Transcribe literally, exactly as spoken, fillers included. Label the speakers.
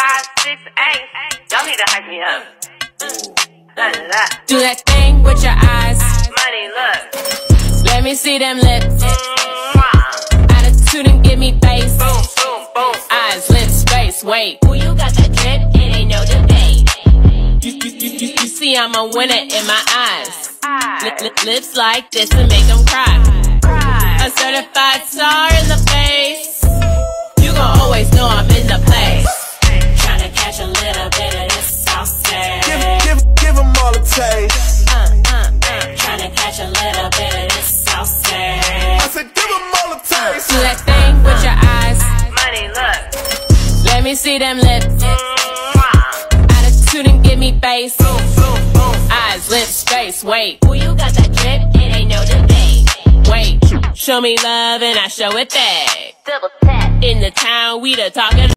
Speaker 1: five, six, eight. Y'all need to hype me up. Da, da, da.
Speaker 2: Do that thing with your eyes.
Speaker 1: Money, look.
Speaker 2: Let me see them lips.
Speaker 1: Mwah.
Speaker 2: Attitude and give me face.
Speaker 1: Boom, boom, boom.
Speaker 2: Eyes, lips, face, wait.
Speaker 3: Who you got that drip? It ain't no debate.
Speaker 2: You, you, you, you, you see I'm a winner in my eyes. Lip, lip, lips like this and make them cry. A certified star in the face. You gon' always know I'm in the place.
Speaker 3: Tryna catch a little bit of this sauce.
Speaker 4: Give, give, give them all a taste.
Speaker 2: Uh, uh, uh.
Speaker 3: Tryna catch a little bit of this sauce.
Speaker 4: I said give them all a taste.
Speaker 2: Do that thing with your eyes.
Speaker 1: Money, look.
Speaker 2: Let me see them lips.
Speaker 1: Mwah.
Speaker 2: Attitude and give me face.
Speaker 1: Boom, boom, boom.
Speaker 2: Eyes, lips, face, wait.
Speaker 3: Who you got that drip? It ain't no debate.
Speaker 2: Wait, show me love and I show it back.
Speaker 3: Double tap.
Speaker 2: In the town, we the talking.